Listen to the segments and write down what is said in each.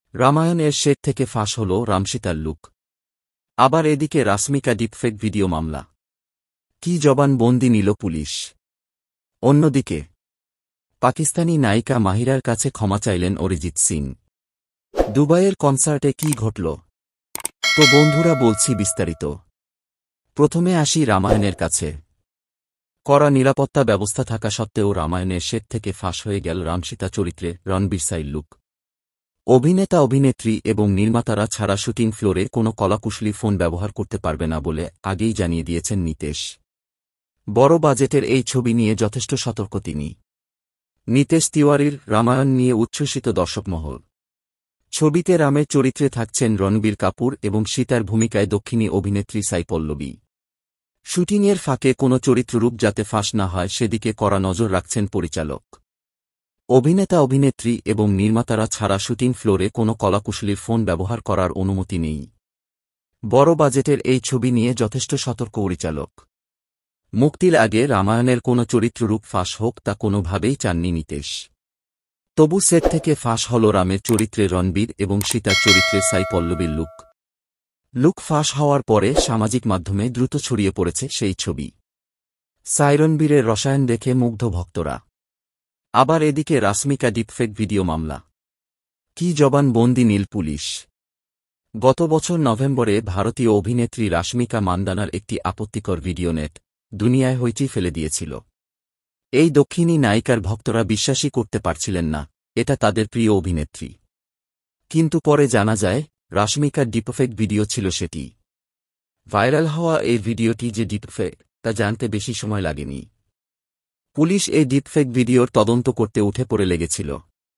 রামায়ণের সেট থেকে ফাঁস হল রামসীতার লুক। আবার এদিকে রাশমিকা ডিপফেক ভিডিও মামলা। কি জবানবন্দি নিল পুলিশ? অন্যদিকে পাকিস্তানি নায়িকা মাহিরার কাছে ক্ষমা চাইলেন অরিজিৎ সিং। দুবাইয়ের কনসার্টে কি ঘটল? তো বন্ধুরা, বলছি বিস্তারিত। প্রথমে আসি রামায়ণের কাছে। কড়া নিরাপত্তা ব্যবস্থা থাকা সত্ত্বেও রামায়ণের সেট থেকে ফাঁস হয়ে গেল রামসীতা চরিত্রে রণবীর সিংয়ের লুক। অভিনেতা, অভিনেত্রী এবং নির্মাতারা ছাড়া শুটিং ফ্লোরে কোনো কলাকুশলী ফোন ব্যবহার করতে পারবে না বলে আগেই জানিয়ে দিয়েছেন নিতেশ। বড় বাজেটের এই ছবি নিয়ে যথেষ্ট সতর্ক তিনি। নিতেশ তিওয়ারির রামায়ণ নিয়ে উচ্ছ্বসিত দর্শকমহল। ছবিতে রামের চরিত্রে থাকছেন রণবীর কাপুর এবং সীতার ভূমিকায় দক্ষিণী অভিনেত্রী সাই পল্লবী। শুটিংয়ের ফাঁকে কোনো চরিত্ররূপ যাতে ফাঁস না হয় সেদিকে কড়া নজর রাখছেন পরিচালক। অভিনেতা, অভিনেত্রী এবং নির্মাতারা ছাড়া শুটিং ফ্লোরে কোনো কলাকুশলীর ফোন ব্যবহার করার অনুমতি নেই। বড় বাজেটের এই ছবি নিয়ে যথেষ্ট সতর্ক পরিচালক। মুক্তির আগে রামায়ণের কোনো চরিত্ররূপ ফাঁস হোক তা কোনোভাবেই চাননি নিতেশ। তবু সেট থেকে ফাঁস হল রামের চরিত্রে রণবীর এবং সীতার চরিত্রে সাই পল্লবীর লুক ফাঁস হওয়ার পরে সামাজিক মাধ্যমে দ্রুত ছড়িয়ে পড়েছে সেই ছবি। সাই রণবীরের রসায়ন দেখে মুগ্ধ ভক্তরা। আবার এদিকে রাশমিকা ডিপফেক ভিডিও মামলা। কি জবানবন্দি নিল পুলিশ? গত বছর নভেম্বরে ভারতীয় অভিনেত্রী রাশমিকা মান্দানার একটি আপত্তিকর ভিডিও নেট দুনিয়ায় হইচই ফেলে দিয়েছিল। এই দক্ষিণী নায়িকার ভক্তরা বিশ্বাসই করতে পারছিলেন না এটা তাদের প্রিয় অভিনেত্রী। কিন্তু পরে জানা যায় রাশমিকার ডিপফেক ভিডিও ছিল সেটি। ভাইরাল হওয়া এই ভিডিওটি যে ডিপফেক তা জানতে বেশি সময় লাগেনি। পুলিশ এই ডিপফেক ভিডিওর তদন্ত করতে উঠে পড়ে লেগেছিল।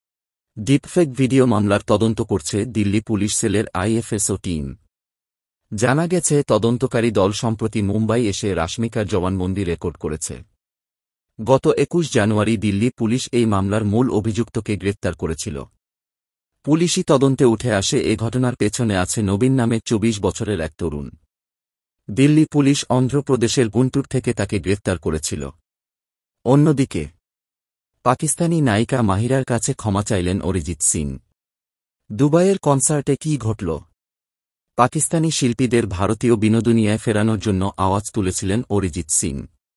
ডিপফেক ভিডিও মামলার তদন্ত করছে দিল্লি পুলিশ সেলের আইএফএসও টিম। জানা গেছে তদন্তকারী দল সম্প্রতি মুম্বাই এসে রাশমিকার জবানবন্দি রেকর্ড করেছে। গত ২১ জানুয়ারি দিল্লি পুলিশ এই মামলার মূল অভিযুক্তকে গ্রেপ্তার করেছিল। পুলিশি তদন্তে উঠে আসে এ ঘটনার পেছনে আছে নবীন নামে ২৪ বছরের এক তরুণ। দিল্লি পুলিশ অন্ধ্রপ্রদেশের গুন্টুর থেকে তাকে গ্রেপ্তার করেছিল। অন্যদিকে পাকিস্তানি নায়িকা মাহিরার কাছে ক্ষমা চাইলেন অরিজিৎ সিং। দুবাইয়ের কনসার্টে কি ঘটল? পাকিস্তানি শিল্পীদের ভারতীয় বিনোদনিয়ায় ফেরানোর জন্য আওয়াজ তুলেছিলেন অরিজিৎ সিং।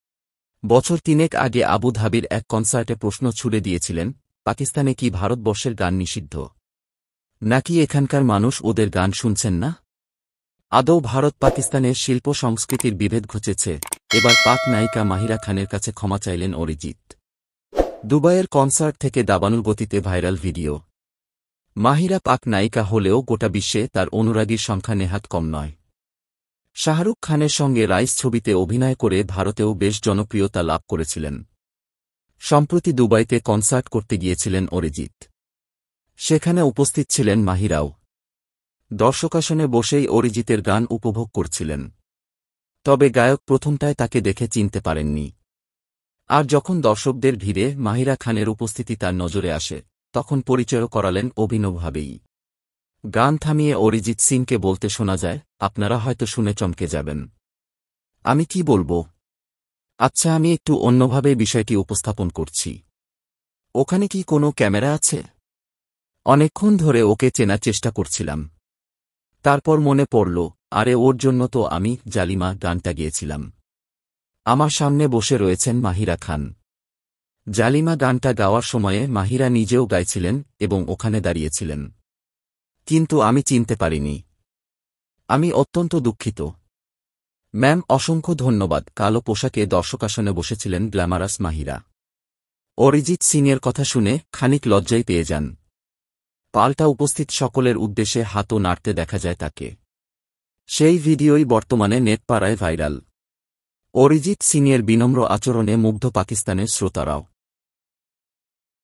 বছর ৩ আগে আবু ধাবির এক কনসার্টে প্রশ্ন ছুড়ে দিয়েছিলেন, পাকিস্তানে কি ভারতবর্ষের গান নিষিদ্ধ? নাকি এখানকার মানুষ ওদের গান শুনছেন না? আদৌ ভারত পাকিস্তানের শিল্প সংস্কৃতির বিভেদ ঘটেছে? এবার পাক নায়িকা মাহিরা খানের কাছে ক্ষমা চাইলেন অরিজিৎ। দুবাইয়ের কনসার্ট থেকে দাবানল গতিতে ভাইরাল ভিডিও। মাহিরা পাক নায়িকা হলেও গোটা বিশ্বে তার অনুরাগীর সংখ্যা নেহাত কম নয়। শাহরুখ খানের সঙ্গে রাইস ছবিতে অভিনয় করে ভারতেও বেশ জনপ্রিয়তা লাভ করেছিলেন। সম্প্রতি দুবাইতে কনসার্ট করতে গিয়েছিলেন অরিজিৎ। সেখানে উপস্থিত ছিলেন মাহিরাও। দর্শকাসনে বসেই অরিজিতের গান উপভোগ করছিলেন। তবে গায়ক প্রথমটায় তাকে দেখে চিনতে পারেননি। আর যখন দর্শকদের ভিড়ে মাহিরা খানের উপস্থিতি তার নজরে আসে তখন পরিচয় করালেন অভিনবভাবেই। গান থামিয়ে অরিজিৎ সিংকে বলতে শোনা যায়, আপনারা হয়তো শুনে চমকে যাবেন। আমি কি বলবো? আচ্ছা, আমি একটু অন্যভাবে বিষয়টি উপস্থাপন করছি। ওখানে কি কোনো ক্যামেরা আছে? অনেকক্ষণ ধরে ওকে চেনার চেষ্টা করছিলাম। তারপর মনে পড়ল, আরে ওর জন্য তো আমি জালিমা গানটা গেয়েছিলাম। আমার সামনে বসে রয়েছেন মাহিরা খান। জালিমা গানটা গাওয়ার সময়ে মাহিরা নিজেও গাইছিলেন এবং ওখানে দাঁড়িয়েছিলেন। কিন্তু আমি চিনতে পারিনি। আমি অত্যন্ত দুঃখিত। ম্যাম, অসংখ্য ধন্যবাদ। কালো পোশাকে দর্শকাসনে বসেছিলেন গ্ল্যামারাস মাহিরা। অরিজিৎ সিংয়ের কথা শুনে খানিক লজ্জাই পেয়ে যান। পাল্টা উপস্থিত সকলের উদ্দেশ্যে হাতও নাড়তে দেখা যায় তাকে। সেই ভিডিওই বর্তমানে নেটপাড়ায় ভাইরাল। অরিজিৎ সিংয়ের বিনম্র আচরণে মুগ্ধ পাকিস্তানের শ্রোতারাও।